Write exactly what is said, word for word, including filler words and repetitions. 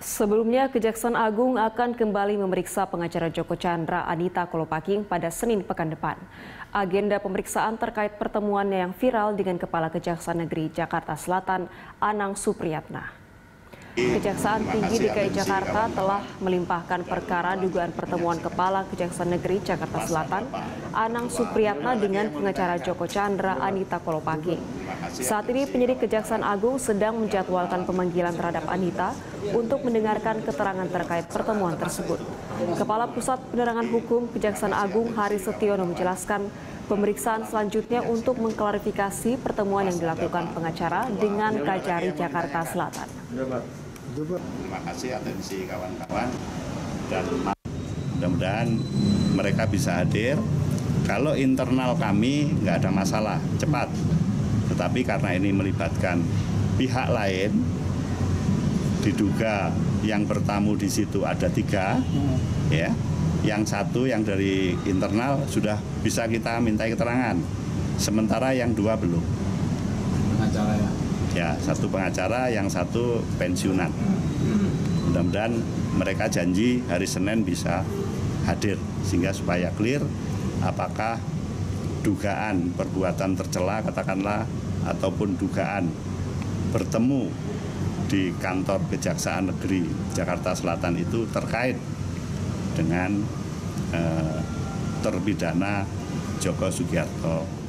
Sebelumnya, Kejaksaan Agung akan kembali memeriksa pengacara Joko Chandra Anita Kolopaking pada Senin pekan depan. Agenda pemeriksaan terkait pertemuannya yang viral dengan Kepala Kejaksaan Negeri Jakarta Selatan, Anang Supriyatna. Kejaksaan Tinggi D K I Jakarta telah melimpahkan perkara dugaan pertemuan Kepala Kejaksaan Negeri Jakarta Selatan, Anang Supriyatna dengan pengacara Joko Chandra Anita Kolopaking. Saat ini penyidik Kejaksaan Agung sedang menjadwalkan pemanggilan terhadap Anita untuk mendengarkan keterangan terkait pertemuan tersebut. Kepala Pusat Penerangan Hukum Kejaksaan Agung Hari Setiono menjelaskan pemeriksaan selanjutnya untuk mengklarifikasi pertemuan yang dilakukan pengacara dengan Kajari Jakarta Selatan. Terima kasih atensi kawan-kawan dan mudah-mudahan mereka bisa hadir. Kalau internal kami nggak ada masalah, cepat. Tetapi karena ini melibatkan pihak lain, diduga yang bertamu di situ ada tiga, hmm. ya. Yang satu yang dari internal sudah bisa kita mintai keterangan, sementara yang dua belum. Pengacara ya? Ya, satu pengacara, yang satu pensiunan. Mudah-mudahan mereka janji hari Senin bisa hadir, sehingga supaya clear apakah dugaan perbuatan tercela, katakanlah, ataupun dugaan bertemu di kantor Kejaksaan Negeri Jakarta Selatan itu terkait dengan eh, terpidana Joko Sugiarto.